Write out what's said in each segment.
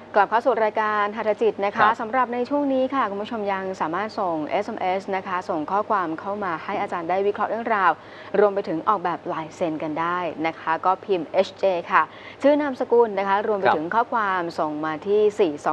กลับเข้าสู่รายการหัตถจิตนะคะสำหรับในช่วงนี้ค่ะคุณผู้ชมยังสามารถส่ง SMS นะคะส่งข้อความเข้ามาให้อาจารย์ได้วิเคราะห์เรื่องราวรวมไปถึงออกแบบลายเซ็นกันได้นะคะก็พิมพ์ HJ ค่ะชื่อนามสกุลนะคะรวมไปถึงข้อความส่งมาที่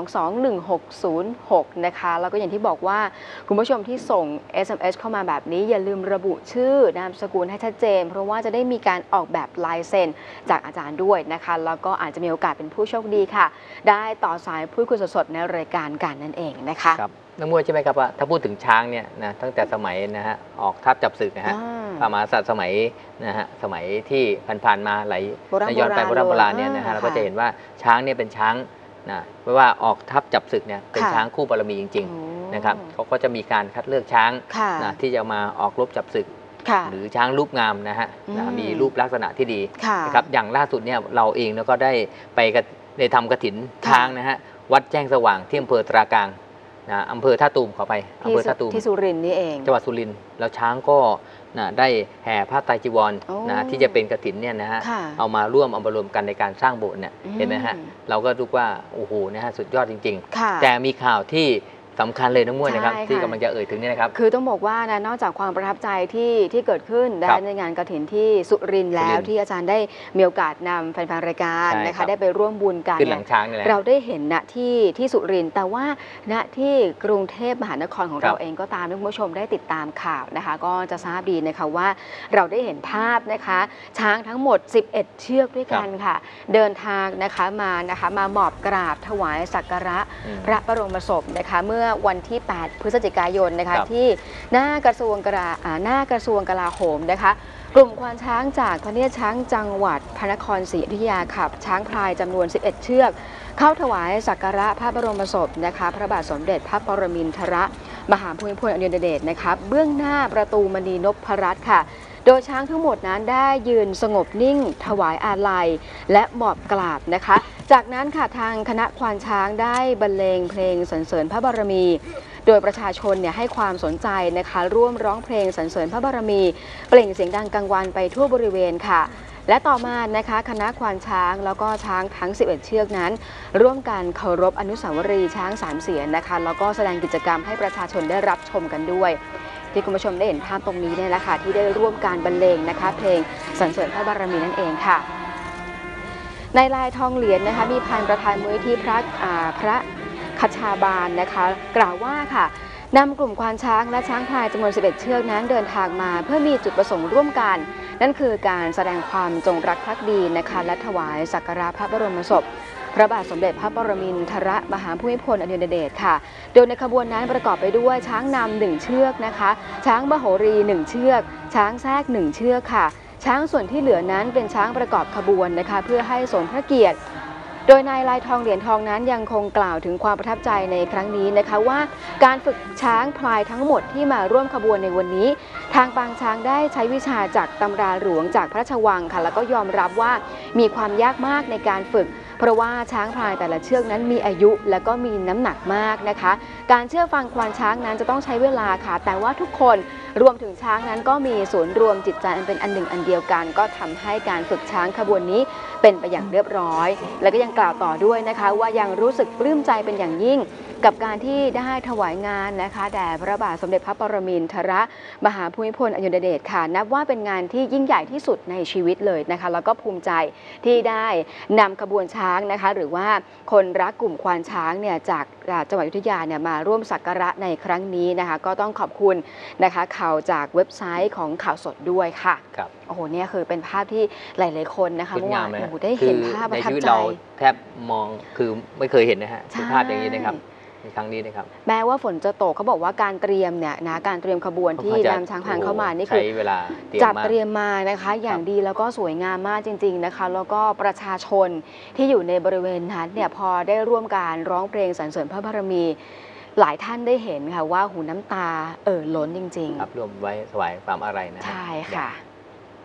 4221606 นะคะแล้วก็อย่างที่บอกว่าคุณผู้ชมที่ส่ง SMS เข้ามาแบบนี้อย่าลืมระบุชื่อนามสกุลให้ชัดเจนเพราะว่าจะได้มีการออกแบบลายเซ็นจากอาจารย์ด้วยนะคะแล้วก็อาจจะมีโอกาสเป็นผู้โชคดีค่ะได้ต่อสายพูดคุยสดๆในรายการกันนั่นเองนะคะครับนักมวยใช่ไหมครับว่าถ้าพูดถึงช้างเนี่ยนะตั้งแต่สมัยนะฮะออกทัพจับศึกนะฮะพระมหากษัตริย์สมัยนะฮะสมัยที่ผ่านๆมาหลายย้อนไปโบราณเนี่ยนะฮะเราก็จะเห็นว่าช้างเนี่ยเป็นช้างนะไม่ว่าออกทัพจับศึกเนี่ยเป็นช้างคู่บารมีจริงๆนะครับเขาก็จะมีการคัดเลือกช้างนะที่จะมาออกรบจับศึกหรือช้างรูปงามนะฮะมีรูปลักษณะที่ดีนะครับอย่างล่าสุดเนี่ยเราเองแล้วก็ได้ไปในทำกฐินช้างนะฮะวัดแจ้งสว่างที่อำเภอตรากลางนะอำเภอท่าตูมขอไปอำเภอท่าตูมที่สุรินทร์นี่เองจังหวัดสุรินทร์แล้วช้างก็นะได้แห่ผ้าไตรจีวรนะที่จะเป็นกฐินเนี่ยนะฮะเอามารวมกันในการสร้างโบสถ์เนี่ยเห็นไหมฮะเราก็รู้ว่าโอ้โหนะฮะสุดยอดจริงๆแต่มีข่าวที่สำคัญเลยน้องมวยนะครับที่กำลังจะเอ่ยถึงนี่นะครับคือต้องบอกว่านะนอกจากความประทับใจที่เกิดขึ้นในงานกฐินที่สุรินทร์แล้วที่อาจารย์ได้มีโอกาสนำแฟนๆรายการนะคะได้ไปร่วมบุญกันเราได้เห็นณที่สุรินทร์แต่ว่าณที่กรุงเทพมหานครของเราเองก็ตามคุณผู้ชมได้ติดตามข่าวนะคะก็จะทราบดีนะคะว่าเราได้เห็นภาพนะคะช้างทั้งหมด11เชือกด้วยกันค่ะเดินทางนะคะมาหมอบกราบถวายสักการะพระบรมศพนะคะเมื่อวันที่ 8 พฤศจิกายนนะคะที่หน้ากระทรวงกลาโหมนะคะกลุ่มควานช้างจากพเนียดช้างจังหวัดพระนครศรีอยุธยาขับช้างพลายจำนวน11เชือกเข้าถวายสักการะพระบรมศพนะคะพระบาทสมเด็จพระปรมินทรมหาภูมิพลอดุลยเดชนะคะเบื้องหน้าประตูมณีนพรัตน์ค่ะโดยช้างทั้งหมดนั้นได้ยืนสงบนิ่งถวายอาลัยและหมอบกราบนะคะจากนั้นค่ะทางคณะควานช้างได้บรรเลงเพลงสรรเสริญพระบารมีโดยประชาชนให้ความสนใจนะคะร่วมร้องเพลงสรรเสริญพระบารมีเปล่งเสียงดังกังวานไปทั่วบริเวณค่ะและต่อมานะคะคณะควานช้างแล้วก็ช้างทั้ง11เชือกนั้นร่วมกันเคารพอนุสาวรีย์ช้าง3เสียนนะคะแล้วก็แสดงกิจกรรมให้ประชาชนได้รับชมกันด้วยที่คุณผู้ชมได้เห็นภาพตรงนี้เนี่ยแหละค่ะที่ได้ร่วมการบรรเลงนะคะเพลงสรรเสริญพระบารมีนั่นเองค่ะในลายทองเหรียญนะคะมีพันประธานมูลนิธิพระคชาบาลนะคะกล่าวว่าค่ะนำกลุ่มควานช้างและช้างพลายจำนวน11เชือกนั้นเดินทางมาเพื่อมีจุดประสงค์ร่วมกันนั่นคือการแสดงความจงรักภักดีนะคะและถวายสักการะพระบรมศพพระบาทสมเด็จพระปรมินทรมหาภูมิพลอดุลยเดชค่ะโดยในขบวนนั้นประกอบไปด้วยช้างนำ1เชือกนะคะช้างมโหรี1เชือกช้างแทรก1เชือกค่ะช้างส่วนที่เหลือนั้นเป็นช้างประกอบขบวนนะคะเพื่อให้สมพระเกียรติโดยนายลายทองเหรียญทองนั้นยังคงกล่าวถึงความประทับใจในครั้งนี้นะคะว่าการฝึกช้างพลายทั้งหมดที่มาร่วมขบวนในวันนี้ทางปางช้างได้ใช้วิชาจากตำราหลวงจากพระราชวังค่ะแล้วก็ยอมรับว่ามีความยากมากในการฝึกเพราะว่าช้างพลายแต่ละเชือกนั้นมีอายุและก็มีน้ำหนักมากนะคะการเชื่อฟังควานช้างนั้นจะต้องใช้เวลาค่ะแต่ว่าทุกคนรวมถึงช้างนั้นก็มีศูนย์รวมจิตใจอันเป็นอันหนึ่งอันเดียวกันก็ทำให้การฝึกช้างขบวนนี้เป็นไปอย่างเรียบร้อยและก็ยังกล่าวต่อด้วยนะคะว่ายังรู้สึกปลื้มใจเป็นอย่างยิ่งกับการที่ได้ถวายงานนะคะแด่พระบาทสมเด็จพระปรมินทรมหาภูมิพลอดุลยเดชค่ะนับว่าเป็นงานที่ยิ่งใหญ่ที่สุดในชีวิตเลยนะคะแล้วก็ภูมิใจที่ได้นำขบวนช้างนะคะหรือว่าคนรักกลุ่มควานช้างเนี่ยจากจังหวัดอยุธยาเนี่ยมาร่วมสักการะในครั้งนี้นะคะก็ต้องขอบคุณนะคะข่าวจากเว็บไซต์ของข่าวสดด้วยค่ะโอ้โหเนี่ยคือเป็นภาพที่หลายๆคนนะคะเมื่อวานได้เห็นภาพประทับใจในชีวิตเราแทบมองคือไม่เคยเห็นนะฮะภาพอย่างนี้นะครับในครั้งนี้นะครับแม้ว่าฝนจะตกเขาบอกว่าการเตรียมเนี่ยนะการเตรียมขบวนที่นำช้างพลายเข้ามานี่คือจัดเตรียมมานะคะอย่างดีแล้วก็สวยงามมากจริงๆนะคะแล้วก็ประชาชนที่อยู่ในบริเวณนั้นเนี่ยพอได้ร่วมการร้องเพลงสรรเสริญพระบารมีหลายท่านได้เห็นค่ะว่าหูน้ำตาล้นจริงๆครับรวมไว้ถวายความอาลัยนะใช่ค่ะ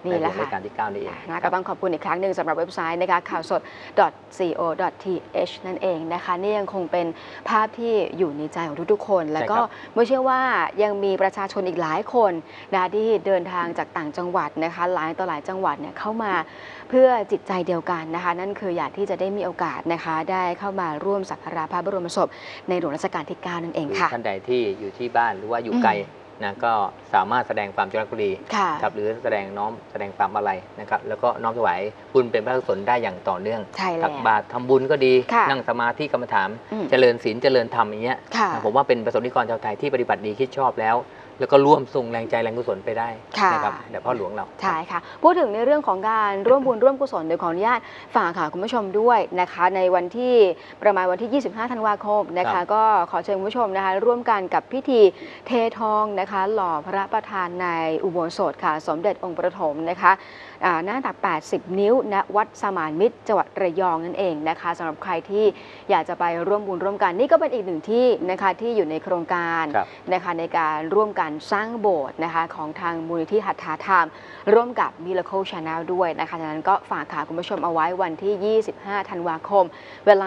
นี่แหละค่ะรายการที่ 9 นี่เองก็ต้องขอบคุณอีกครั้งหนึ่งสำหรับเว็บไซต์นะคะข่าวสด .co.th นั่นเองนะคะนี่ยังคงเป็นภาพที่อยู่ในใจของทุกๆคนแล้วก็ไม่เชื่อว่ายังมีประชาชนอีกหลายคนนะที่เดินทางจากต่างจังหวัดนะคะหลายต่อหลายจังหวัดเนี่ยเข้ามาเพื่อจิตใจเดียวกันนะคะนั่นคืออยากที่จะได้มีโอกาสนะคะได้เข้ามาร่วมสักการะพระบรมศพในหลวงรัชกาลที่ 9 นั่นเองค่ะท่านใดที่อยู่ที่บ้านหรือว่าอยู่ไกลนะก็สามารถแสดงความจงรักภักดีครับหรือแสดงความอาลัยนะครับแล้วก็น้อมถวายบุญเป็นพระกุศลได้อย่างต่อเนื่องตักบาตรทำบุญก็ดีนั่งสมาธิกรรมฐานเจริญศีลเจริญธรรมอย่างเงี้ยผมว่าเป็นประสบนิกรชาวไทยที่ปฏิบัติดีคิดชอบแล้วก็ร่วมส่งแรงใจแรงกุศลไปได้นะครับเดี๋ยวพ่อหลวงเราใช่ค่ะพูดถึงในเรื่องของการร่วมบุญร่วมกุศลโดยขออนุญาตฝากค่ะคุณผู้ชมด้วยนะคะในวันที่ประมาณวันที่ 25 ธันวาคมนะคะก็ขอเชิญคุณผู้ชมนะคะร่วมกันกับพิธีเททองนะคะหล่อพระประธานในอุโบสถค่ะสมเด็จองค์ประถมนะคะหน้าตัก80 นิ้วณวัดสมานมิตรจังหวัดระยองนั่นเองนะคะสำหรับใครที่อยากจะไปร่วมบุญร่วมกันนี่ก็เป็นอีกหนึ่งที่นะคะที่อยู่ในโครงการนะคะในการร่วมกันสร้างโบสถ์นะคะของทางมูลนิธิหัตถาธรรมร่วมกับ Miracle Channel ด้วยนะคะดังนั้นก็ฝากคุณผู้ชมเอาไว้วันที่ 25 ธันวาคมเวลา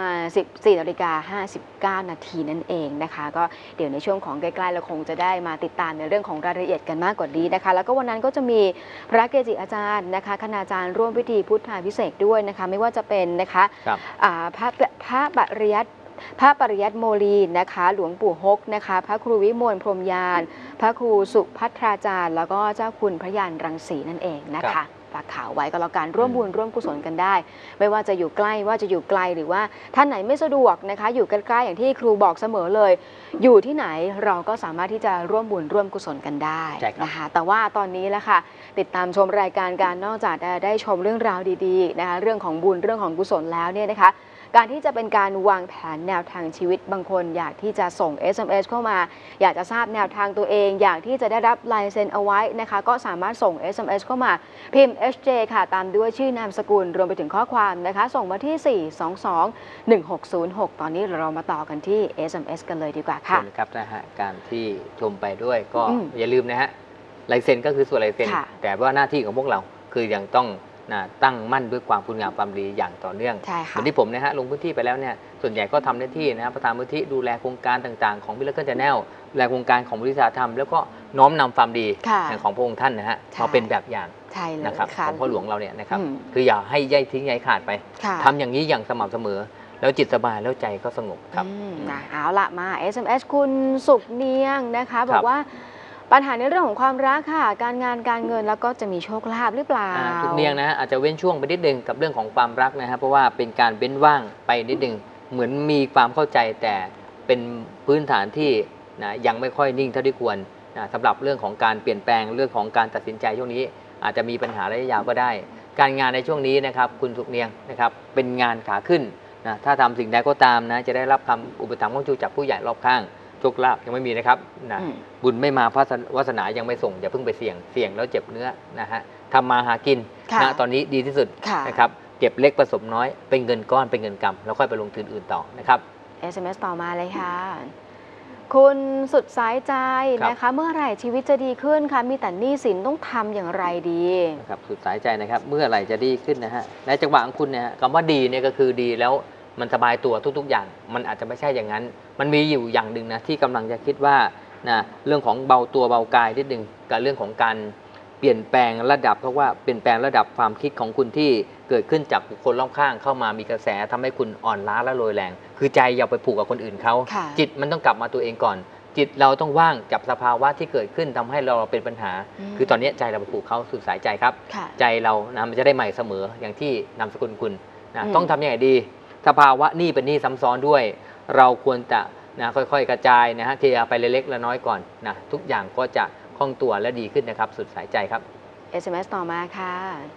14:59 นาทีนั่นเองนะคะก็เดี๋ยวในช่วงของใกล้ๆเราคงจะได้มาติดตามในเรื่องของรายละเอียดกันมากกว่านี้นะคะแล้วก็วันนั้นก็จะมีพระเกจิอาจารย์นะคะคณาจารย์ร่วมพิธีพุทธาภิเษกด้วยนะคะไม่ว่าจะเป็นนะคะพระปริยัติโมลีนะคะหลวงปู่ฮกนะคะพระครูวิมลพรหมยานพระครูสุภัทราจารย์แล้วก็เจ้าคุณพระยานรังสีนั่นเองนะคะฝากข่าวไว้ก็แล้วกันร่วมบุญร่วมกุศลกันได้ไม่ว่าจะอยู่ใกล้ว่าจะอยู่ไกลหรือว่าท่านไหนไม่สะดวกนะคะอยู่ใกล้ๆอย่างที่ครูบอกเสมอเลยอยู่ที่ไหนเราก็สามารถที่จะร่วมบุญร่วมกุศลกันได้นะคะแต่ว่าตอนนี้แหละค่ะติดตามชมรายการการนอกจากได้ชมเรื่องราวดีๆนะคะเรื่องของบุญเรื่องของกุศลแล้วเนี่ยนะคะการที่จะเป็นการวางแผนแนวทางชีวิตบางคนอยากที่จะส่ง SMS เข้ามาอยากจะทราบแนวทางตัวเองอยากที่จะได้รับลายเซ็นเอาไว้นะคะก็สามารถส่ง SMS เข้ามาพิมพ์ HJ ค่ะตามด้วยชื่อนามสกุลรวมไปถึงข้อความนะคะส่งมาที่ 422-1606 ตอนนี้เรามาต่อกันที่ SMS กันเลยดีกว่าค่ะครับนะฮะการที่ชมไปด้วยก็อย่าลืมนะฮะลายเซ็นก็คือส่วนลายเซ็นแต่ว่าหน้าที่ของพวกเราคือยังต้องตั้งมั่นด้วยความคุณงามความดีอย่างต่อเนื่องเหมือนที่ผมนะฮะลงพื้นที่ไปแล้วเนี่ยส่วนใหญ่ก็ทำหน้าที่นะประธานมูลที่ดูแลโครงการต่างๆของMiracle Channelดูแลโครงการของบริษัทธรรมแล้วก็น้อมนำความดีของพระองค์ท่านนะฮะมาเป็นแบบอย่างนะครับของพ่อหลวงเราเนี่ยนะครับคืออย่าให้ใยทิ้งใยขาดไปทำอย่างนี้อย่างสม่ำเสมอแล้วจิตสบายแล้วใจก็สงบครับเอาละมา SMS คุณสุขเนียงนะคะบอกว่าปัญหาในเรื่องของความรักค่ะการงานการเงินแล้วก็จะมีโชคลาภหรือเปล่าทุกเนียงนะอาจจะเว้นช่วงไปนิดนึงกับเรื่องของความรักนะครับเพราะว่าเป็นการเว้นว่างไปนิดนึงเหมือนมีความเข้าใจแต่เป็นพื้นฐานที่ยังไม่ค่อยนิ่งเท่าที่ควรสำหรับเรื่องของการเปลี่ยนแปลงเรื่องของการตัดสินใจช่วงนี้อาจจะมีปัญหาระยะยาวก็ได้การงานในช่วงนี้นะครับคุณสุขเนียงนะครับเป็นงานขาขึ้นถ้าทำสิ่งใดก็ตามนะจะได้รับคำอุปถัมภ์ของจูจากผู้ใหญ่รอบข้างโชคลาภยังไม่มีนะครับบุญไม่มาพระวาสนายังไม่ส่งอย่าเพิ่งไปเสี่ยงแล้วเจ็บเนื้อนะฮะทำมาหากินตอนนี้ดีที่สุดนะครับเก็บเล็กผสมน้อยเป็นเงินก้อนเป็นเงินกำแล้วค่อยไปลงทุนอื่นต่อนะครับ SMS ต่อมาเลยค่ะคุณสุดสายใจนะคะเมื่อไหร่ชีวิตจะดีขึ้นคะมีแต่หนี้สินต้องทำอย่างไรดีนะครับสุดสายใจนะครับเมื่อไหร่จะดีขึ้นนะฮะในจังหวะของคุณเนี่ยคำว่าดีเนี่ยก็คือดีแล้วมันสบายตัวทุกๆอย่างมันอาจจะไม่ใช่อย่างนั้นมันมีอยู่อย่างหนึ่งนะที่กำลังจะคิดว่าเรื่องของเบาตัวเบากายนิดนึงกับเรื่องของการเปลี่ยนแปลงระดับเพราะว่าเปลี่ยนแปลงระดับความคิดของคุณที่เกิดขึ้นจากบุคคลรอบข้างเข้ามามีกระแสทำให้คุณอ่อนล้าและโรยแรงคือใจอย่าไปผูกกับคนอื่นเขาจิตมันต้องกลับมาตัวเองก่อนจิตเราต้องว่างจากสภาวะที่เกิดขึ้นทำให้เราเป็นปัญหาคือตอนนี้ใจเราไปผูกเขาสุดสายใจครับใจเรามันจะได้ใหม่เสมออย่างที่นามสกุลคุณต้องทำยังไงดีสภาวะหนี้เป็นหนี้ซ้ำซ้อนด้วยเราควรจะค่อยๆกระจายนะฮะทีละไปเล็กๆและน้อยก่อนทุกอย่างก็จะคล่องตัวและดีขึ้นนะครับสุดสายใจครับ SMS ต่อมาค่ะ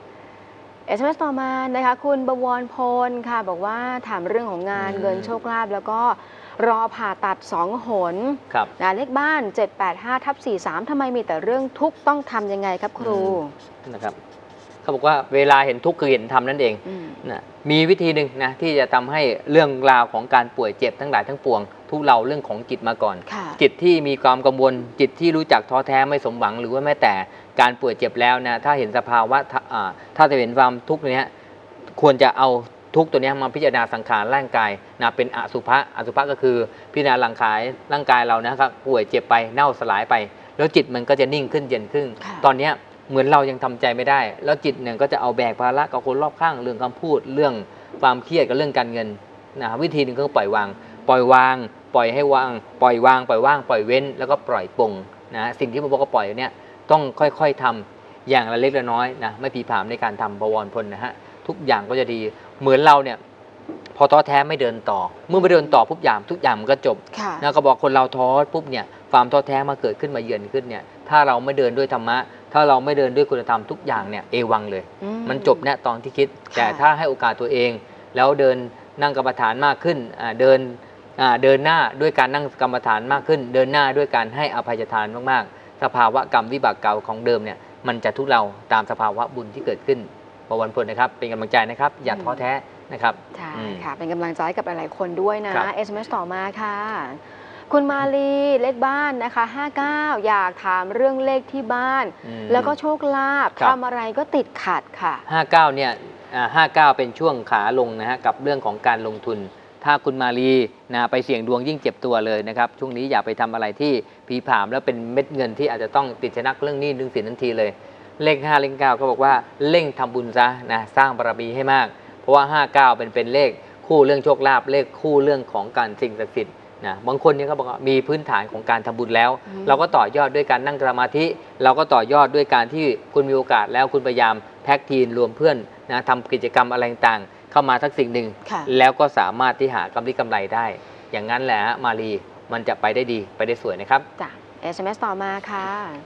SMS ต่อมานะคะคุณบวรพลค่ะบอกว่าถามเรื่องของงานเงินโชคลาภแล้วก็รอผ่าตัด2 หนเลขบ้าน 785/43ทำไมมีแต่เรื่องทุกข์ต้องทำยังไงครับครูนะครับคเขาบอกว่าเวลาเห็นทุกข์คือเห็นธรรมนั่นเองนะมีวิธีหนึ่งนะที่จะทำให้เรื่องราวของการป่วยเจ็บทั้งหลายทั้งปวงทุกเราเรื่องของจิตมาก่อนจิตที่มีความกังวลจิตที่รู้จักท้อแท้ไม่สมหวังหรือว่าแม้แต่การป่วยเจ็บแล้วนะถ้าเห็นสภาวะถ้าจะเห็นความทุกข์นี้ควรจะเอาทุกตัวนี้มาพิจารณาสังขารร่างกายนะเป็นอสุภะก็คือพิจารณาร่างกายเรานะครับป่วยเจ็บไปเน่าสลายไปแล้วจิตมันก็จะนิ่งขึ้นเย็นขึ้นตอนนี้เหมือนเรายังทำใจไม่ได้แล้วจิตเนี่ยก็จะเอาแบกภาระกับคนรอบข้างเรื่องคำพูดเรื่องความเครียดกับเรื่องการเงินนะวิธีหนึ่งก็ปล่อยวางปล่อยวางปล่อยเว้นแล้วก็ปล่อยปลงนะสิ่งที่ผมบอกว่าปล่อยเนี่ยต้องค่อยๆทำอย่างละเล็กละน้อยนะไม่ผีผามในการทำบวรพลนะฮะทุกอย่างก็จะดีเหมือนเราเนี่ยพอท้อแท้ไม่เดินต่อเมื่อไม่เดินต่อทุกอย่างมันก็จบนะก็บอกคนเราท้อปุ๊บเนี่ยความท้อแท้มาเกิดขึ้นมาเยือนขึ้นเนี่ยถ้าเราไม่เดินด้วยธรรมะถ้าเราไม่เดินด้วยคุณธรรมทุกอย่างเนี่ยเอวังเลยมันจบเนี่ยตอนที่คิดแต่ถ้าให้โอกาสตัวเองแล้วเดินนั่งกรรมฐานมากขึ้นเดินหน้าด้วยการนั่งกรรมฐานมากขึ้นเดินหน้าด้วยการให้อภัยทานมากๆสภาวะกรรมวิบากเก่าของเดิมเนี่ยมันจะทุเราตามสภาวะบุญที่เกิดขึ้นบวรพลนะครับเป็นกำลังใจนะครับอย่าท้อแท้นะครับใช่ค่ะเป็นกำลังใจกับหลายๆคนด้วยนะ SMS ต่อมาค่ะคุณมาลีเลขบ้านนะคะ59อยากถามเรื่องเลขที่บ้านแล้วก็โชคลาภทำอะไรก็ติดขัดค่ะ 59เนี่ย59เป็นช่วงขาลงนะฮะกับเรื่องของการลงทุนถ้าคุณมาลีนะไปเสี่ยงดวงยิ่งเจ็บตัวเลยนะครับช่วงนี้อย่าไปทำอะไรที่ผีผามแล้วเป็นเม็ดเงินที่อาจจะต้องติดชะนักเรื่องหนี้เรื่องสินทันทีเลยเลข5เลข9ก็บอกว่าเร่งทำบุญซะนะสร้างบารมีให้มากเพราะว่า59เป็นเลขคู่เรื่องโชคลาภเลขคู่เรื่องของการสิ่งศักดิ์สิทธิ์นะบางคนเนี่ยเขาบอกว่ามีพื้นฐานของการทำบุญแล้วเราก็ต่อยอดด้วยการนั่งสมาธิเราก็ต่อยอดด้วยการที่คุณมีโอกาสแล้วคุณพยายามแท็กทีมรวมเพื่อนนะทำกิจกรรมอะไรต่างๆเข้ามาสักสิ่งหนึ่งแล้วก็สามารถที่หากำไรได้อย่างนั้นแหละมาลีมันจะไปได้ดีไปได้สวยนะครับจ้ะ SMS ต่อมาค่ะ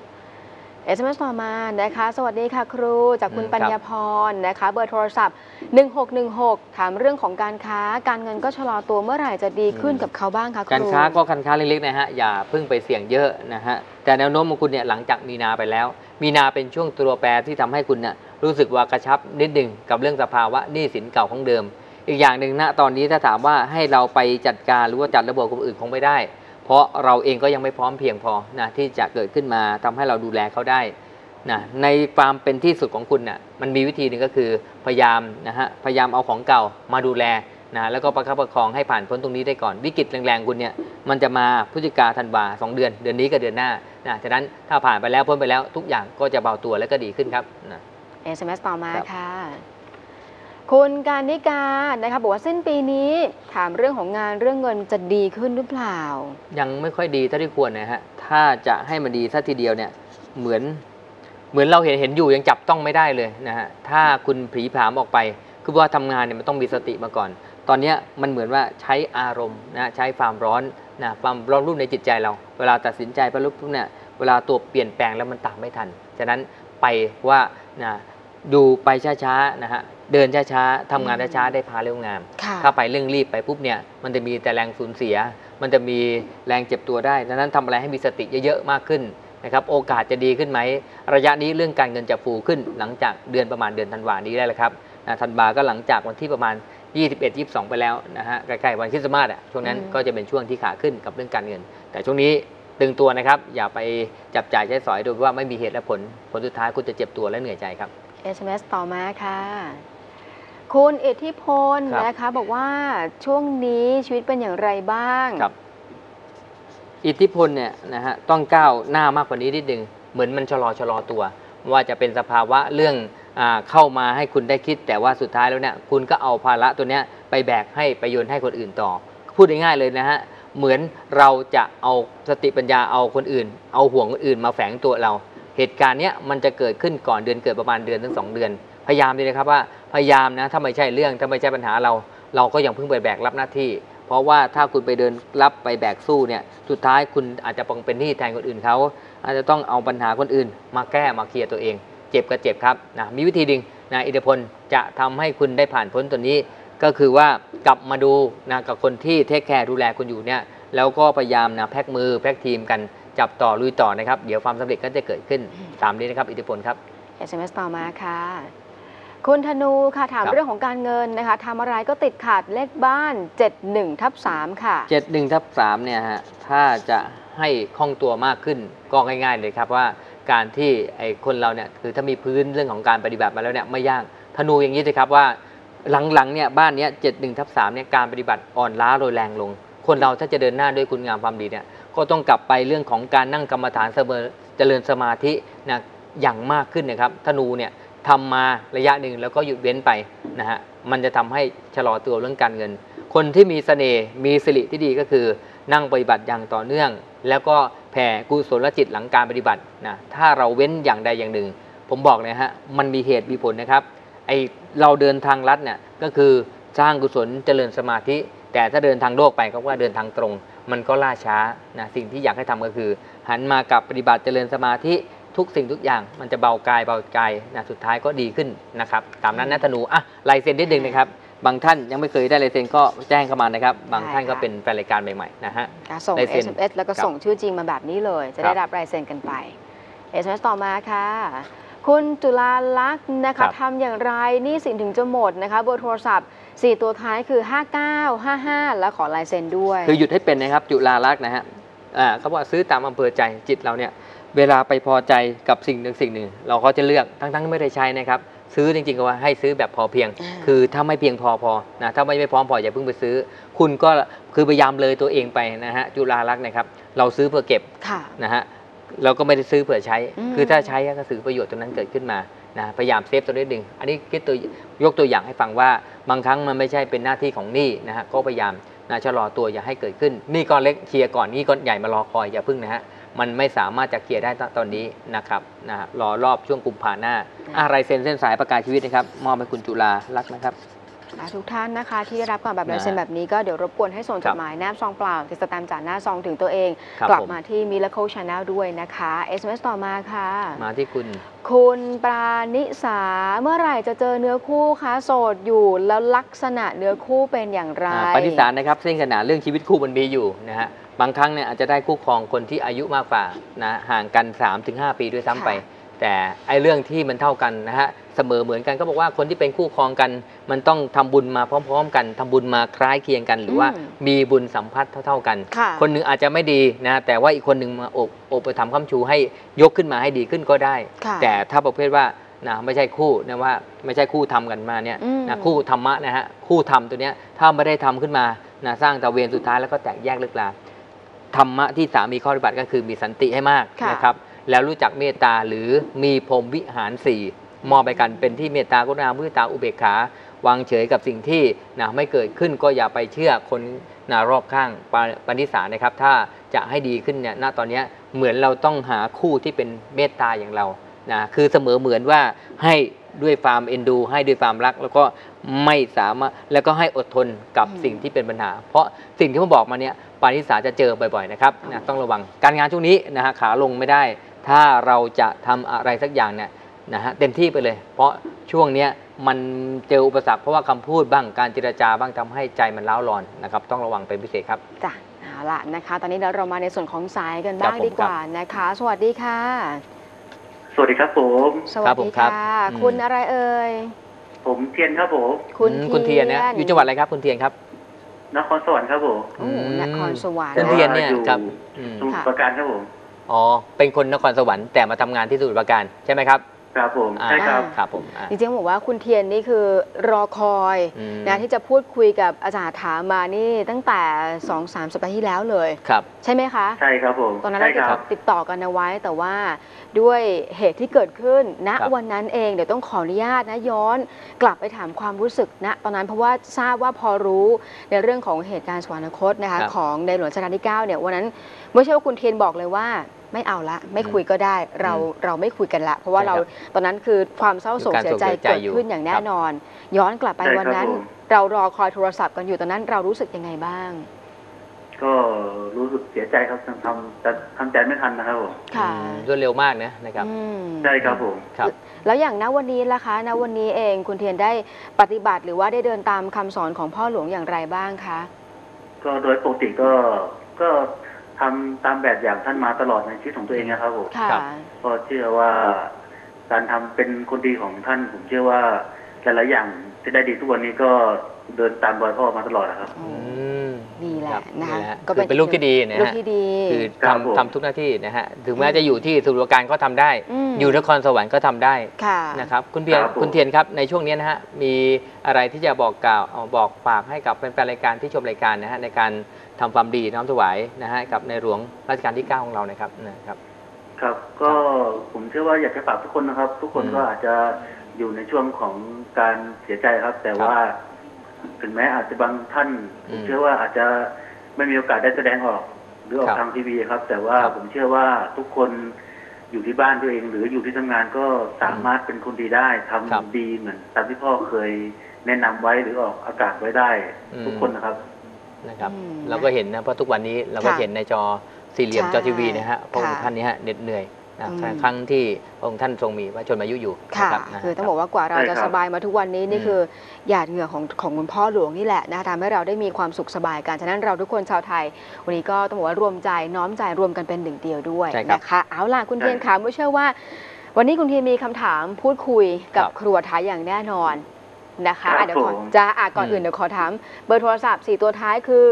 SMS ต่อมานะคะสวัสดีค่ะครูจากคุณปัญญาพรนะคะเบอร์โทรศัพท์1616ถามเรื่องของการค้าการเงินก็ชะลอตัวเมื่อไหร่จะดีขึ้นกับเขาบ้างคะครูการค้าก็การค้าเล็กๆนะฮะอย่าเพิ่งไปเสี่ยงเยอะนะฮะแต่แนวโน้มของคุณเนี่ยหลังจากมีนาไปแล้วมีนาเป็นช่วงตัวแปรที่ทำให้คุณเนี่ยรู้สึกว่ากระชับนิดหนึ่งกับเรื่องสภาวะหนี้สินเก่าของเดิมอีกอย่างหนึ่งนะตอนนี้ถ้าถามว่าให้เราไปจัดการหรือว่าจัดระบบคนอื่นคงไม่ได้เพราะเราเองก็ยังไม่พร้อมเพียงพอนะที่จะเกิดขึ้นมาทำให้เราดูแลเขาได้นะในความเป็นที่สุดของคุณน่ะมันมีวิธีหนึ่งก็คือพยายามเอาของเก่ามาดูแลนะแล้วก็ประคับประคองให้ผ่านพ้นตรงนี้ได้ก่อนวิกฤตแรงๆคุณเนี่ยมันจะมาพฤศจิกาธันวา2 เดือนนี้กับเดือนหน้านะฉะนั้นถ้าผ่านไปแล้วพ้นไปแล้วทุกอย่างก็จะเบาตัวและก็ดีขึ้นครับนะ SMS ต่อมาค่ะคุณการนิการนะคะบอกว่าสิ้นปีนี้ถามเรื่องของงานเรื่องเงินจะดีขึ้นหรือเปล่ายังไม่ค่อยดีเท่าที่ควรนะฮะถ้าจะให้มันดีซะทีเดียวเนี่ยเหมือนเราเห็นอยู่ยังจับต้องไม่ได้เลยนะฮะถ้าคุณผีผามออกไปคือว่าทำงานเนี่ยมันต้องมีสติมาก่อนตอนนี้มันเหมือนว่าใช้อารมณ์นะใช้ความร้อนนะความร้อนรุ่มในจิตใจเราเวลาตัดสินใจไปลุกเนี่ยเวลาตัวเปลี่ยนแปลงแล้วมันตามไม่ทันฉะนั้นไปว่านะดูไปช้าๆนะฮะเดินช้าๆทำงานช้าๆได้พาเร็วงามถ้าไปเร่งรีบไปปุ๊บเนี่ยมันจะมีแต่แรงสูญเสียมันจะมีแรงเจ็บตัวได้ดังนั้นทำอะไรให้มีสติเยอะๆมากขึ้นนะครับโอกาสจะดีขึ้นไหมระยะนี้เรื่องการเงินจะฟูขึ้นหลังจากประมาณเดือนธันวานี้ได้แล้วครับธันวาก็หลังจากวันที่ประมาณ21-22ไปแล้วนะฮะใกล้ๆวันคริสต์มาสช่วงนั้นก็จะเป็นช่วงที่ขาขึ้นกับเรื่องการเงินแต่ช่วงนี้ตึงตัวนะครับอย่าไปจับจ่ายใช้สอยโดยว่าไม่มีเหตุและผลสุดท้ายคุณจะเจ็บตัวและเหนื่อยใจครับ SMS ต่อมาค่ะคุณอิทธิพลนะคะบอกว่าช่วงนี้ชีวิตเป็นอย่างไรบ้างครับอิทธิพลเนี่ยนะฮะต้องก้าวหน้ามากกว่านี้นิดนึงเหมือนมันชะลอตัวว่าจะเป็นสภาวะเรื่องเข้ามาให้คุณได้คิดแต่ว่าสุดท้ายแล้วเนี่ยคุณก็เอาภาระตัวเนี้ยไปแบกให้ไปโยนให้คนอื่นต่อพูดง่ายๆเลยนะฮะเหมือนเราจะเอาสติปัญญาเอาคนอื่นเอาห่วงคนอื่นมาแฝงตัวเราเหตุการณ์เนี้ยมันจะเกิดขึ้นก่อนเดือนเกิดประมาณ1 เดือนถึง 2 เดือนพยายามดีนะครับว่าพยายามนะถ้าไม่ใช่เรื่องถ้าไม่ใช่ปัญหาเราก็ยังเพิ่งไปแบกรับหน้าที่เพราะว่าถ้าคุณไปเดินรับไปแบกสู้เนี่ยสุดท้ายคุณอาจจะเป็นหนี้แทนคนอื่นเขาอาจจะต้องเอาปัญหาคนอื่นมาแก้มาเคลียร์ตัวเองเจ็บก็เจ็บครับนะมีวิธีดึงนะอิทธิพลจะทำให้คุณได้ผ่านพ้นตัวนี้ก็คือว่ากลับมาดูนะกับคนที่เทคแคร์ดูแลคุณอยู่เนี่ยแล้วก็พยายามนะแพ็กมือแพ็กทีมกันจับต่อลุยต่อนะครับเดี๋ยวความสำเร็จก็จะเกิดขึ้นตามนี้นะครับอิทธิพลครับ SMS ต่อมาค่ะคุณธนูค่ะถามครับเรื่องของการเงินนะคะทำอะไรก็ติดขัดเลขบ้าน 71/3 ค่ะ 71/3เนี่ยฮะถ้าจะให้คล่องตัวมากขึ้นก็ง่ายๆเลยครับว่าการที่ไอ้คนเราเนี่ยคือถ้ามีพื้นเรื่องของการปฏิบัติมาแล้วเนี่ยไม่ยากธนูอย่างนี้สิครับว่าหลังๆเนี่ยบ้านเนี้ย71/3เนี่ยการปฏิบัติอ่อนล้าโรยแรงลง คนเราถ้าจะเดินหน้าด้วยคุณงามความดีเนี่ยก็ต้องกลับไปเรื่องของการนั่งกรรมฐานเจริญสมาธินะอย่างมากขึ้นนะครับธนูเนี่ยทำมาระยะหนึ่งแล้วก็หยุดเว้นไปนะฮะมันจะทำให้ชะลอตัวเรื่องการเงิน คนที่มีเสน่ห์มีสิริที่ดีก็คือนั่งปฏิบัติอย่างต่อเนื่อง แล้วก็แผ่กุศลจิตหลังการปฏิบัตินะถ้าเราเว้นอย่างใดอย่างหนึ่ง ผมบอกเลยฮะมันมีเหตุมีผลนะครับไอเราเดินทางลัดเนี่ยก็คือสร้างกุศลเจริญสมาธิ แต่ถ้าเดินทางโลกไปก็ว่าเดินทางตรง มันก็ล่าช้านะสิ่งที่อยากให้ทำก็คือ หันมากับปฏิบัติเจริญสมาธิทุกสิ่งทุกอย่างมันจะเบากายนะสุดท้ายก็ดีขึ้นนะครับตามนั้นนะธนูอ่ะลายเซ็นนิดนึงนะครับบางท่านยังไม่เคยได้ลายเซ็นก็แจ้งเข้ามานะครับบางท่านก็เป็นแฟนรายการใหม่ๆนะฮะส่ง SMS แล้วก็ส่งชื่อจริงมาแบบนี้เลยจะได้รับลายเซ็นกันไป SMS ต่อมาค่ะคุณจุฬาลักษณ์นะคะทำอย่างไรนี่สินถึงจะหมดนะคะเบอร์โทรศัพท์4ตัวท้ายคือ5955แล้วขอลายเซ็นด้วยคือหยุดให้เป็นนะครับจุฬาลักษณ์นะฮะเขาบอกซื้อตามอำเภอใจจิตเราเนี่ยเวลาไปพอใจกับสิ่งหนึ่งเราก็จะเลือกทั้งไม่ได้ใช้นะครับซื้อจริงๆก็ว่าให้ซื้อแบบพอเพียงคือถ้าไม่เพียงพอนะถ้าไม่พร้อมพออย่าเพิ่งไปซื้อคุณก็คือพยายามเลยตัวเองไปนะฮะจุฬาลักษณ์นะครับเราซื้อเพื่อเก็บนะฮะเราก็ไม่ได้ซื้อเพื่อใช้คือถ้าใช้ก็ซื้อประโยชน์ตรงนั้นเกิดขึ้นมานะพยายามเซฟตัวนิดนึงอันนี้ยกตัวอย่างให้ฟังว่าบางครั้งมันไม่ใช่เป็นหน้าที่ของหนี้นะฮะก็พยายามชะลอตัวอย่าให้เกิดขึ้นหนี้ก้อนเล็กเคลียร์ก่อนหนี้ก้อนใหญ่มารอคอยอย่าพึ่งนะฮะมันไม่สามารถจะเคลียร์ได้ตอนนี้นะครับรอรอบช่วงกุมภาหน้าอะไรเส้นสายประกายชีวิตนะครับมอบให้คุณจุฬาลักษณ์นะครับทุกท่านนะคะที่ได้รับความแบบลายเซ็นแบบนี้ก็เดี๋ยวรบกวนให้ส่งจดหมายแนบซองเปล่าติดสแตมป์จากหน้าซองถึงตัวเองกลับมาที่ Miracle Channel ด้วยนะคะ SMS ต่อมาค่ะมาที่คุณปราณิสาเมื่อไหร่จะเจอเนื้อคู่คะโสดอยู่แล้วลักษณะเนื้อคู่เป็นอย่างไรปราณิสานะครับเส้นขนาดเรื่องชีวิตคู่มันมีอยู่นะฮะบางครั้งเนี่ยอาจจะได้คู่ครองคนที่อายุมากกว่านะห่างกัน 3-5 ปีด้วยซ้ำไปแต่ไอ้เรื่องที่มันเท่ากันนะฮะเสมอเหมือนกันก็บอกว่าคนที่เป็นคู่ครองกันมันต้องทำบุญมาพร้อมๆกันทำบุญมาคล้ายเคียงกันหรือว่ามีบุญสัมพัทธ์เท่าๆกันคนหนึ่งอาจจะไม่ดีนะแต่ว่าอีกคนหนึ่งมาอบทำค้ำชูให้ยกขึ้นมาให้ดีขึ้นก็ได้แต่ถ้าประเภทว่านะไม่ใช่คู่นะว่าไม่ใช่คู่ทำกันมาเนี่ยนะคู่ธรรมะนะฮะคู่ธรรมตัวเนี้ยถ้าไม่ได้ทำขึ้นมานะสร้างตะเวนสุดท้ายแล้วก็แตกแยกเลิกลาธรรมะที่3มีข้อปฏิบัติก็คือมีสันติให้มากนะครับแล้วรู้จักเมตตาหรือมีพรหมวิหาร4มอบไปกันเป็นที่เมตตากรุณามุทิตาอุเบกขาวางเฉยกับสิ่งที่ไม่เกิดขึ้นก็อย่าไปเชื่อคนรอบข้างปณิสานะครับถ้าจะให้ดีขึ้นเนี่ยณตอนนี้เหมือนเราต้องหาคู่ที่เป็นเมตตาอย่างเราคือเสมอเหมือนว่าให้ด้วยความเอ็นดูให้ด้วยความรักแล้วก็ไม่สามารถแล้วก็ให้อดทนกับสิ่งที่เป็นปัญหาเพราะสิ่งที่ผมบอกมาเนี่ยปานิสาจะเจอบ่อยๆนะครับต้องระวังการงานช่วงนี้นะฮะขาลงไม่ได้ถ้าเราจะทำอะไรสักอย่างเนี่ยนะฮะเต็มที่ไปเลยเพราะช่วงนี้มันเจออุปสรรคเพราะว่าคำพูดบ้างการเจรจาบ้างทำให้ใจมันร้าวรอนนะครับต้องระวังเป็นพิเศษครับจ้ะเอาล่ะนะคะตอนนี้เรามาในส่วนของสายกันบ้างดีกว่านะคะสวัสดีค่ะสวัสดีครับผมสวัสดีค่ะคุณอะไรเอ่ยผมเทียนครับผมคุณเทียนเนี่ยอยู่จังหวัดอะไรครับคุณเทียนครับนครสวรรค์ครับผมนครสวรรค์คุณเทียนเนี่ยครับสมุทรปราการครับผมอ๋อเป็นคนนครสวรรค์แต่มาทำงานที่สมุทรปราการใช่ไหมครับครับผมใช่ครับครับผมจริงๆบอกว่าคุณเทียนนี่คือรอคอยนะที่จะพูดคุยกับอาจารย์ถามมานี่ตั้งแต่ 2-3 สัปดาห์ที่แล้วเลยครับใช่ไหมคะใช่ครับผมตอนนั้นเราติดต่อกันเอาไว้แต่ว่าด้วยเหตุที่เกิดขึ้นณวันนั้นเองเดี๋ยวต้องขออนุญาตนะย้อนกลับไปถามความรู้สึกณตอนนั้นเพราะว่าทราบว่าพอรู้ในเรื่องของเหตุการณ์สวรรคตนะคะของในหลวงรัชกาลที่9เนี่ยวันนั้นไม่ใช่ว่าคุณเทียนบอกเลยว่าไม่เอาละไม่คุยก็ได้เราไม่คุยกันละเพราะว่าเราตอนนั้นคือความเศร้าโศกเสียใจเกิดขึ้นอย่างแน่นอนย้อนกลับไปวันนั้นเรารอคอยโทรศัพท์กันอยู่ตอนนั้นเรารู้สึกยังไงบ้างก็รู้สึกเสียใจครับทำใจไม่ทันนะครับผมค่ะรวดเร็วมากนะครับใช่ครับผมครับแล้วอย่างณวันนี้ล่ะคะณวันนี้เองคุณเทียนได้ปฏิบัติหรือว่าได้เดินตามคำสอนของพ่อหลวงอย่างไรบ้างคะก็โดยปกติก็ทำตามแบบอย่างท่านมาตลอดในชีวิตของตัวเองนะครับผมก็เชื่อว่าการทำเป็นคนดีของท่านผมเชื่อว่าแต่ละอย่างที่ได้ดีทุกวันนี้ก็เดินตามรอยพ่อมาตลอดนะครับนี่แหละนะคะก็เป็นลูกที่ดีนะฮะคือทำทุกหน้าที่นะฮะถึงแม้จะอยู่ที่สมุทรปราการก็ทำได้อยู่นครสวรรค์ก็ทำได้นะครับคุณเทียนครับในช่วงนี้นะฮะมีอะไรที่จะบอกกล่าวบอกฝากให้กับแฟนๆรายการที่ชมรายการนะฮะในการทำความดีน้อมถวายนะฮะกับในหลวงรัชกาลที่ 9ของเรานะครับครับก็ผมเชื่อว่าอยากจะฝากทุกคนนะครับทุกคนก็อาจจะอยู่ในช่วงของการเสียใจครับแต่ว่าถึงแม้อาจจะบางท่านผมเชื่อว่าอาจจะไม่มีโอกาสได้แสดงออกหรือออกทางทีวีครับแต่ว่าผมเชื่อว่าทุกคนอยู่ที่บ้านตัวเองหรืออยู่ที่ทำงานก็สามารถเป็นคนดีได้ทำดีเหมือนตามที่พ่อเคยแนะนำไว้หรือออกอากาศไว้ได้ทุกคนนะครับเราก็เห็นนะเพราะทุกวันนี้เราก็เห็นในจอสี่เหลี่ยมจอทีวีนะฮะพระองค์ท่านนี้ฮะเหน็ดเหนื่อยครั้งที่พระองค์ท่านทรงมีว่าชนมายุอยู่คือต้องบอกว่ากว่าเราจะสบายมาทุกวันนี้นี่คือหยาดเหงื่อของคุณพ่อหลวงนี่แหละนะทำให้เราได้มีความสุขสบายกันฉะนั้นเราทุกคนชาวไทยวันนี้ก็ต้องบอกว่ารวมใจน้อมใจรวมกันเป็นหนึ่งเดียวด้วยนะคะเอาล่ะคุณเทียนค่ะไม่เชื่อว่าวันนี้คุณเทียนมีคำถามพูดคุยกับครัวไทยอย่างแน่นอนนะคะเดี๋ยวจะก่อนอื่นเดี๋ยวขอถามเบอร์โทรศัพท์4ตัวท้ายคือ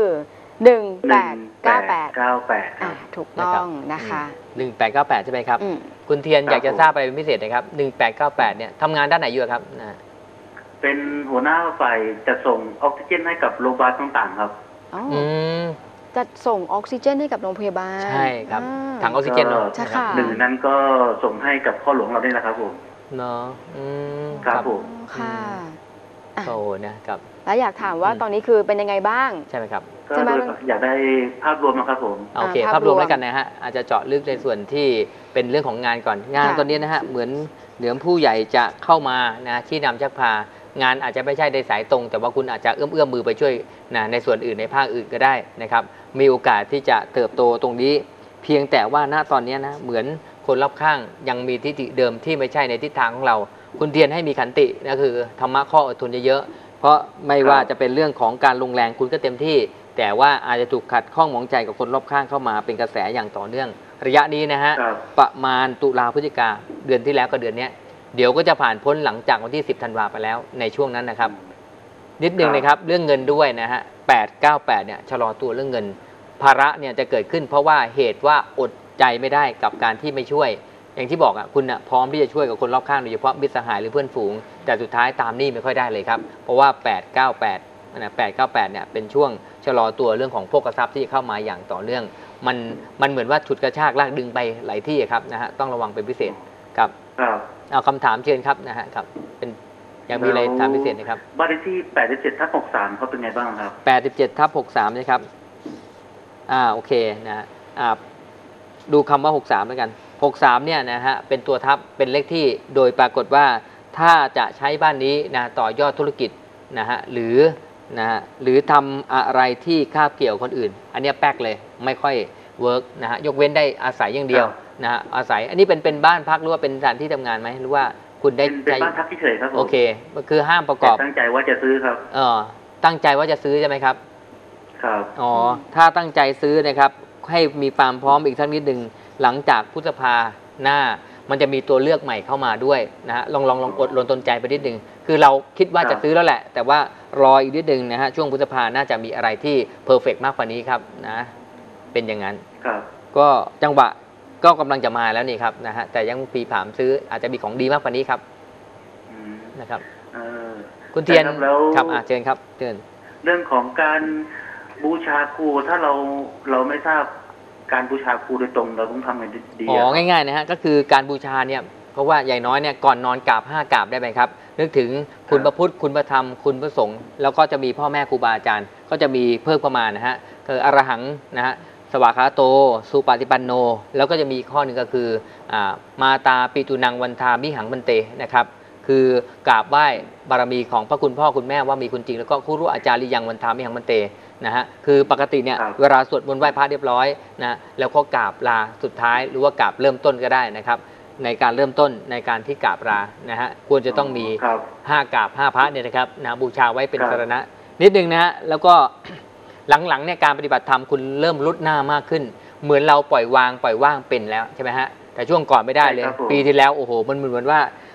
1898ถูกต้องนะคะ 1898ใช่ไหมครับคุณเทียนอยากจะทราบอะไรเป็นพิเศษนะครับ1898เนี่ยทำงานด้านไหนอยู่ครับเป็นหัวหน้าฝ่ายจัดส่งออกซิเจนให้กับโรงพยาบาลต่างๆครับจัดส่งออกซิเจนให้กับโรงพยาบาลใช่ครับถังออกซิเจนเนาะหนึ่งนั้นก็ส่งให้กับพ่อหลวงเราได้แหละครับผมเนาะครับผมค่ะโอ้นะครับแล้วอยากถามว่าตอนนี้คือเป็นยังไงบ้างใช่ไหมครับก็อยากได้ภาพรวมนะครับผมโอเคภาพรวมแล้วกันนะฮะอาจจะเจาะลึกในส่วนที่เป็นเรื่องของงานก่อนงานตอนนี้นะฮะเหมือนผู้ใหญ่จะเข้ามานะชี้นำชักพางานอาจจะไม่ใช่ในสายตรงแต่ว่าคุณอาจจะเอื้อมมือไปช่วยนะในส่วนอื่นในภาคอื่นก็ได้นะครับมีโอกาสที่จะเติบโตตรงนี้เพียงแต่ว่าณตอนนี้นะเหมือนคนรอบข้างยังมีทิฏฐิเดิมที่ไม่ใช่ในทิศทางของเราคุณเทียนให้มีขันตินะคือธรรมะข้ออดทนเยอะๆเพราะไม่ว่าจะเป็นเรื่องของการลงแรงคุณก็เต็มที่แต่ว่าอาจจะถูกขัดข้องหมองใจกับคนรอบข้างเข้ามาเป็นกระแสอย่างต่อเนื่องระยะนี้นะฮะประมาณตุลาพฤศจิกาเดือนที่แล้วกับเดือนนี้เดี๋ยวก็จะผ่านพ้นหลังจากวันที่10 ธันวาไปแล้วในช่วงนั้นนะครับนิดนึงนะครับเรื่องเงินด้วยนะฮะ898เนี่ยชะลอตัวเรื่องเงินภาระเนี่ยจะเกิดขึ้นเพราะว่าเหตุว่าอดใจไม่ได้กับการที่ไม่ช่วยอย่างที่บอกคุณพร้อมที่จะช่วยกับคนรอบข้างโดยเฉพาะมิตรสหายหรือเพื่อนฝูงแต่สุดท้ายตามหนี้ไม่ค่อยได้เลยครับเพราะว่า898เนี่ยเป็นช่วงชะลอตัวเรื่องของโภคทรัพย์ที่เข้ามาอย่างต่อเนื่องมันเหมือนว่าฉุดกระชากลากดึงไปหลายที่ครับนะฮะต้องระวังเป็นพิเศษครับเอาคำถามเชิญครับนะฮะครับเป็นยังมีอะไรถามพิเศษนะครับบ้านเลขที่87/63เขาเป็นไงบ้างครับ 87/63นะครับโอเคนะดูคำว่า63แล้วกัน63เนี่ยนะฮะเป็นตัวทับเป็นเลขที่โดยปรากฏว่าถ้าจะใช้บ้านนี้นะต่อยอดธุรกิจนะฮะหรือทำอะไรที่คาบเกี่ยวคนอื่นอันนี้แป๊กเลยไม่ค่อยเวิร์กนะฮะยกเว้นได้อาศัยอย่างเดียวนะฮะอาศัยอันนี้เป็นบ้านพักหรือว่าเป็นสถานที่ทำงานไหมหรือว่าคุณได้เป็นบ้านพักเฉยครับผมโอเคคือห้ามประกอบตั้งใจว่าจะซื้อครับตั้งใจว่าจะซื้อใช่ไหมครับครับถ้าตั้งใจซื้อนะครับให้มีความพร้อมอีกสักนิดนึงหลังจากพฤษภาหน้ามันจะมีตัวเลือกใหม่เข้ามาด้วยนะฮะลองอดรนตนใจไปนิดนึงคือเราคิดว่าจะซื้อแล้วแหละแต่ว่ารออีกนิดนึงนะฮะช่วงพฤษภาน่าจะมีอะไรที่เพอร์เฟกต์มากกว่านี้ครับนะเป็นอย่างนั้นก็จังหวะก็กำลังจะมาแล้วนี่ครับนะฮะแต่ยังปีผามซื้ออาจจะมีของดีมากกว่านี้ครับนะครับคุณเทียนครับเชิญครับเชิญเรื่องของการบูชาครูถ้าเราไม่ทราบการบูชาครูโดยตรงเราต้องทำไงดีง่ายๆนะฮะก็คือการบูชาเนี่ยเพราะว่าอย่างน้อยเนี่ยก่อนนอนกราบ5 กราบได้ไหมครับนึกถึงคุณพระพุทธคุณพระธรรมคุณพระสงฆ์แล้วก็จะมีพ่อแม่ครูบาอาจารย์ก็จะมีเพิ่มเข้ามานะฮะคืออรหังนะฮะสวากขาโตสุปฏิปันโนแล้วก็จะมีข้อหนึ่งก็คือมาตาปิตุนังวันทามิหังมันเตนะครับคือกราบไหว้บารมีของพระคุณพ่อคุณแม่ว่ามีคุณจริงแล้วก็ครูรู้อาจารย์ยังวันทามิหังมันเตนะฮะคือปกติเนี่ยเวลาสวดมนต์ไหว้พระเรียบร้อยนะแล้วก็กราบลาสุดท้ายหรือว่ากราบเริ่มต้นก็ได้นะครับในการเริ่มต้นในการที่กราบลานะฮะควรจะต้องมี5 กราบ 5 พระเนี่ยนะครับนะบูชาไว้เป็นสรณะนิดนึงนะฮะแล้วก็หลังๆเนี่ยการปฏิบัติธรรมคุณเริ่มลดหน้ามากขึ้นเหมือนเราปล่อยวางเป็นแล้วใช่ไหมฮะแต่ช่วงก่อนไม่ได้เลยปีที่แล้วโอ้โหมันเหมือนว่า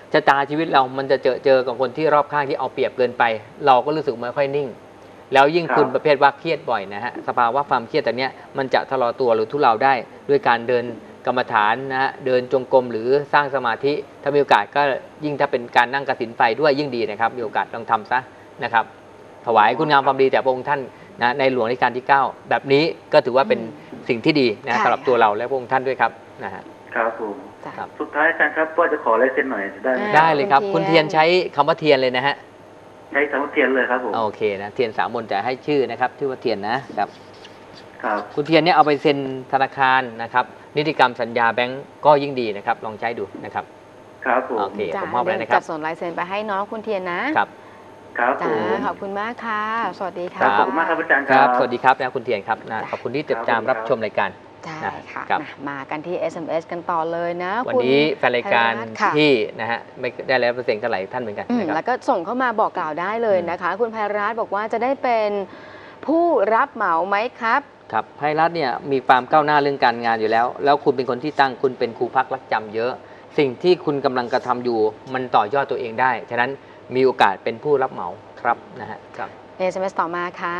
ชะตาชีวิตเรามันจะเจอกับคนที่รอบข้างที่เอาเปรียบเกินไปเราก็รู้สึกไม่ค่อยนิ่งแล้วยิ่งคุณประเภทว่าเครียดบ่อยนะฮะสภาวะความเครียดแต่เนี้ยมันจะทะเลาะตัวหรือทุเลาได้ด้วยการเดินกรรมฐานนะฮะเดินจงกรมหรือสร้างสมาธิถ้ามีโอกาสก็ยิ่งถ้าเป็นการนั่งกสิณไฟด้วยยิ่งดีนะครับมีโอกาสลองทำซะนะครับถวายคุณงามความดีแต่พระองค์ท่านนะในหลวงรัชกาลที่ 9แบบนี้ก็ถือว่าเป็นสิ่งที่ดีนะสำหรับตัวเราและพระองค์ท่านด้วยครับนะฮะครับผมสุดท้ายอาจารย์ครับว่าจะขอลายเซ็นหน่อยได้ไหมได้เลยครับคุณเทียนใช้คำว่าเทียนเลยนะฮะใช้คำว่าเทียนเลยครับผมโอเคนะเทียนสามมนจะให้ชื่อนะครับชื่อว่าเทียนนะครับครับคุณเทียนเนี่ยเอาไปเซ็นธนาคารนะครับนิติกรรมสัญญาแบงก์ก็ยิ่งดีนะครับลองใช้ดูนะครับครับผมโอเคผมมอบเลยนะครับจัดส่งลายเซ็นไปให้น้องคุณเทียนนะครับครับผมขอบคุณมากค่ะสวัสดีค่ะขอบคุณมากครับอาจารย์ครับสวัสดีครับนะคุณเทียนครับนะขอบคุณที่ติดตามรับชมรายการใช่ค่ะมากันที่ SMS กันต่อเลยนะวันนี้แฟนรายการที่นะฮะไม่ได้แล้วเปอร์เซ็นต์กันหลายท่านเหมือนกันนะครับแล้วก็ส่งเข้ามาบอกกล่าวได้เลยนะคะคุณไพรัตน์บอกว่าจะได้เป็นผู้รับเหมาไหมครับครับไพรัตน์เนี่ยมีความก้าวหน้าเรื่องการงานอยู่แล้วแล้วคุณเป็นคนที่ตั้งคุณเป็นครูพักรักจำเยอะสิ่งที่คุณกำลังกระทำอยู่มันต่อยอดตัวเองได้ฉะนั้นมีโอกาสเป็นผู้รับเหมาครับนะฮะครับ SMS ต่อมาค่ะ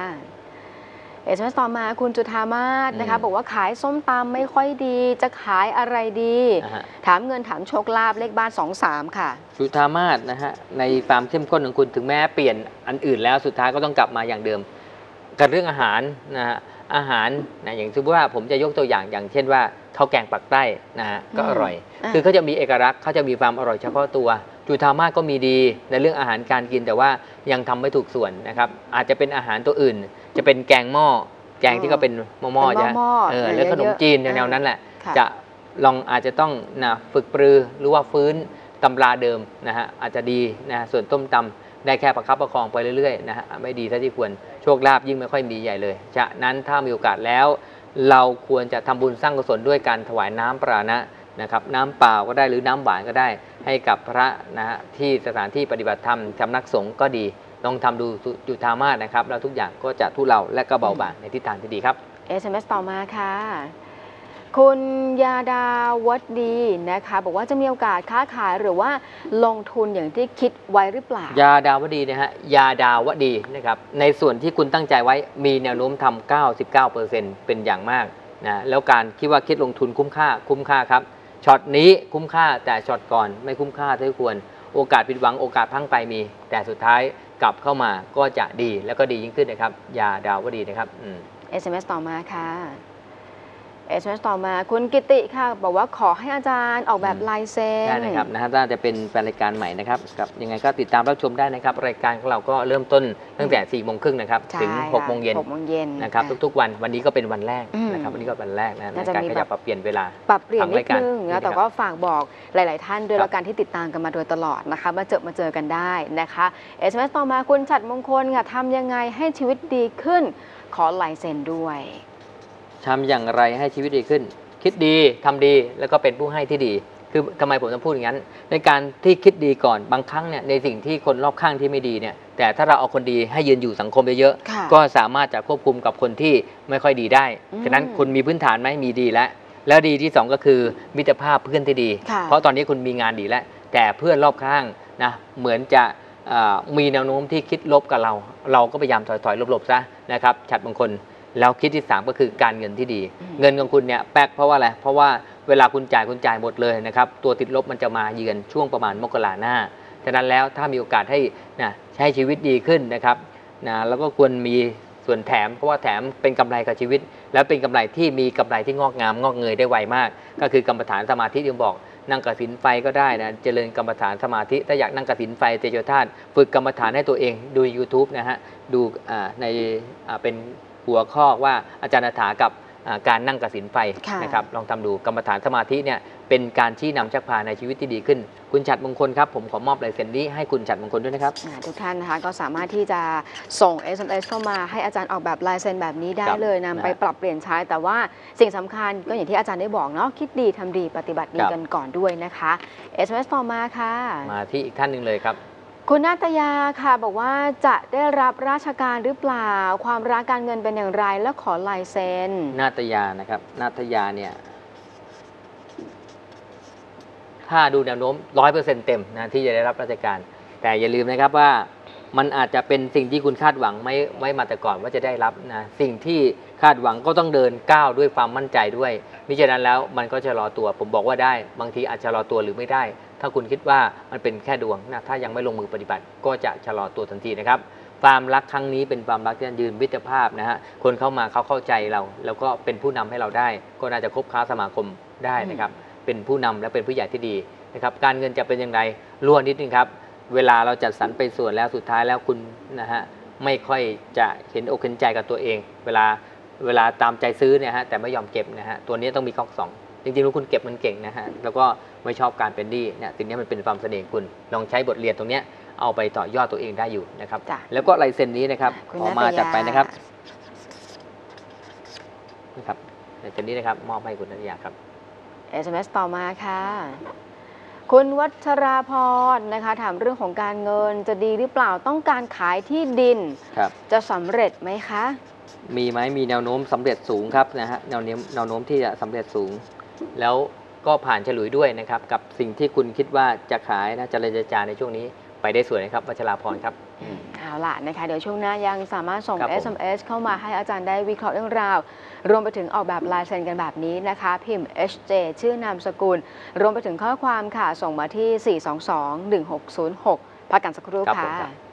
SMS ต่อมาคุณจุธามาศนะคะบอกว่าขายส้มตำไม่ค่อยดีจะขายอะไรดีถามเงินถามโชคลาภเลขบ้าน23ค่ะจุธามาศนะฮะในความเข้มข้นของคุณถึงแม้เปลี่ยนอันอื่นแล้วสุดท้ายก็ต้องกลับมาอย่างเดิมกับเรื่องอาหารนะฮะอาหารนะอย่างที่ว่าผมจะยกตัวอย่างเช่นว่าข้าวแกงปักใต้นะฮะก็อร่อยคือเขาจะมีเอกลักษณ์เขาจะมีความอร่อยเฉพาะตัวจุธามาศก็มีดีในเรื่องอาหารการกินแต่ว่ายังทำไม่ถูกส่วนนะครับอาจจะเป็นอาหารตัวอื่นจะเป็นแกงหม้อแกงที่ก็เป็นหม้อใช่แล้วขนมจีนแนวนั้นแหละจะลองอาจจะต้องนะฝึกปรือหรือว่าฟื้นตำราเดิมนะฮะอาจจะดีนะส่วนต้มตำได้แค่ประคับประคองไปเรื่อยๆนะฮะไม่ดีเท่าที่ควรโชคลาภยิ่งไม่ค่อยมีใหญ่เลยฉะนั้นถ้ามีโอกาสแล้วเราควรจะทำบุญสร้างกุศลด้วยการถวายน้ำปราณะนะครับน้ำเปล่าก็ได้หรือน้ำหวานก็ได้ให้กับพระนะฮะที่สถานที่ปฏิบัติธรรมสำนักสงฆ์ก็ดีลองทำดูจุธามาศนะครับแล้วทุกอย่างก็จะทุเลาและก็เบาบางในทิศทางที่ดีครับ SMS ต่อมาค่ะคุณยาดาวัดดีนะคะบอกว่าจะมีโอกาสค้าขายหรือว่าลงทุนอย่างที่คิดไว้หรือเปล่ายาดาวดีนะฮะยาดาวดีนะครับในส่วนที่คุณตั้งใจไว้มีแนวโน้มทำ 99% เป็นอย่างมากนะแล้วการคิดว่าคิดลงทุนคุ้มค่าครับช็อตนี้คุ้มค่าแต่ช็อตก่อนไม่คุ้มค่าเท่าที่ควรโอกาสผิดหวังโอกาสพลั้งไปมีแต่สุดท้ายกลับเข้ามาก็จะดีแล้วก็ดียิ่งขึ้นนะครับยาดาวดีนะครับ SMS ต่อมาค่ะ SMS ต่อมาคุณกิติค่ะบอกว่าขอให้อาจารย์ออกแบบลายเซ็นได้นะครับนะฮะน่าจะเป็นแฟนรายการใหม่นะครับกับยังไงก็ติดตามรับชมได้นะครับรายการของเราก็เริ่มต้นตั้งแต่4:30นะครับถึง6:00 นนะครับทุกๆวันนี้ก็เป็นวันแรกนะครับวันนี้ก็วันแรกนะในการขยับปรับเปลี่ยนเวลาปรับเปลี่ยนนิดนึงนะแต่ก็ฝากบอกหลายๆท่านด้วยแล้วกันที่ติดตามกันมาโดยตลอดนะคะมาเจอกันได้นะคะ SMS ต่อมาคุณฉัตรมงคลค่ะทำยังไงให้ชีวิตดีขึ้นขอลายเซ็นด้วยทำอย่างไรให้ชีวิตดีขึ้นคิดดีทำดีแล้วก็เป็นผู้ให้ที่ดีคือทำไมผมต้องพูดอย่างนั้นในการที่คิดดีก่อนบางครั้งเนี่ยในสิ่งที่คนรอบข้างที่ไม่ดีเนี่ยแต่ถ้าเราเอาคนดีให้ยืนอยู่สังคมเยอะๆก็สามารถจะควบคุมกับคนที่ไม่ค่อยดีได้ฉะนั้นคุณมีพื้นฐานไหมมีดีแล้วดีที่2ก็คือมิตรภาพเพื่อนที่ดีเพราะตอนนี้คุณมีงานดีแล้วแต่เพื่อนรอบข้างนะเหมือนจะมีแนวโน้มที่คิดลบกับเราก็พยายามถอยหลบๆซะนะครับฉัตรมงคลแล้วคิดที่3ก็คือการเงินที่ดีเงินของคุณเนี่ยแป๊กเพราะว่าอะไรเพราะว่าเวลาคุณจ่ายหมดเลยนะครับตัวติดลบมันจะมาเยือนช่วงประมาณมกราหน้าฉะนั้นแล้วถ้ามีโอกาสให้นะใช้ชีวิตดีขึ้นนะครับนะแล้วก็ควรมีส่วนแถมเพราะว่าแถมเป็นกำไรกับชีวิตแล้วเป็นกำไรที่มีกำไรที่งอกงามงอกเงยได้ไวมากก็คือกรรมฐานสมาธิที่ผมบอกนั่งกสิณไฟก็ได้นะเจริญกรรมฐานสมาธิถ้าอยากนั่งกสิณไฟเตโชธาตุฝึกกรรมฐานให้ตัวเองดู YouTube นะฮะดูในเป็นหัวข้อว่าอาจารย์ณฐากับการนั่งกสิณไฟนะครับลองทำดูกรรมฐานสมาธิเนี่ยเป็นการชี้นำชักพาในชีวิตที่ดีขึ้นคุณฉัตรมงคลครับผมขอมอบลายเซ็นนี้ให้คุณฉัตรมงคลด้วยนะครับทุกท่านนะคะก็สามารถที่จะส่ง SMS เข้ามาให้อาจารย์ออกแบบลายเซ็นแบบนี้ได้เลยนำไปปรับเปลี่ยนใช้แต่ว่าสิ่งสำคัญก็อย่างที่อาจารย์ได้บอกเนาะคิดดีทำดีปฏิบัติดีกันก่อนด้วยนะคะ SMS ต่อมาค่ะมาที่อีกท่านหนึ่งเลยครับคุณนาตยาค่ะบอกว่าจะได้รับราชการหรือเปล่าความรักการเงินเป็นอย่างไรและขอลายเซ็นนาตยานะครับนาตยาเนี่ยถ้าดูแนวโน้ม 100% เต็มนะที่จะได้รับราชการ แต่อย่าลืมนะครับว่ามันอาจจะเป็นสิ่งที่คุณคาดหวังไม่มาแต่ก่อนว่าจะได้รับนะสิ่งที่คาดหวังก็ต้องเดินก้าวด้วยความมั่นใจด้วยมิฉะนั้นแล้วมันก็จะรอตัวผมบอกว่าได้บางทีอาจจะรอตัวหรือไม่ได้ถ้าคุณคิดว่ามันเป็นแค่ดวงนะถ้ายังไม่ลงมือปฏิบัติก็จะชะลอตัวทันทีนะครับความรักครั้งนี้เป็นความรักที่ยืนมิตรภาพนะฮะคนเข้ามาเขาเข้าใจเราแล้วก็เป็นผู้นำให้เราได้ก็น่าจะคบค้าสมาคมได้นะครับเป็นผู้นำและเป็นผู้ใหญ่ที่ดีนะครับการเงินจะเป็นอย่างไรรั่วนิดนึงครับเวลาเราจัดสรรไปส่วนแล้วสุดท้ายแล้วคุณนะฮะไม่ค่อยจะเห็นอกเห็นใจกับตัวเองเวลาตามใจซื้อเนี่ยฮะแต่ไม่ยอมเก็บนะฮะตัวนี้ต้องมีข้อสองจริงๆแล้วคุณเก็บมันเก่งนะฮะแล้วก็ไม่ชอบการเป็นหนี้เนี่ยสิ่งนี้มันเป็นความเสน่ห์คุณลองใช้บทเรียนตรงนี้เอาไปต่อยอดตัวเองได้อยู่นะครับแล้วก็ลายเซ็นนี้นะครับออกมาจัดไปนะครับลายเซ็นนี้นะครับมอบให้คุณนัทยาครับ SMS ต่อมาค่ะคุณวัชราพรนะคะถามเรื่องของการเงินจะดีหรือเปล่าต้องการขายที่ดินจะสำเร็จไหมคะมีไหมมีแนวโน้มสำเร็จสูงครับนะฮะแนวโน้มที่จะสำเร็จสูงแล้วก็ผ่านฉลุยด้วยนะครับกับสิ่งที่คุณคิดว่าจะขายนะจะเจรในช่วงนี้ไปได้สวยนะครับวัชราพรครับเอาล่ะนะคะเดี๋ยวช่วงหน้ายังสามารถส่ง SMS เข้ามาให้อาจารย์ได้วิเคราะห์เรื่องราวรวมไปถึงออกแบบลายเซ็นกันแบบนี้นะคะพิมพ์ HJ ชื่อนามสกุลรวมไปถึงข้อความค่ะส่งมาที่ 422-1606 พักกันสักครู่ค่ะ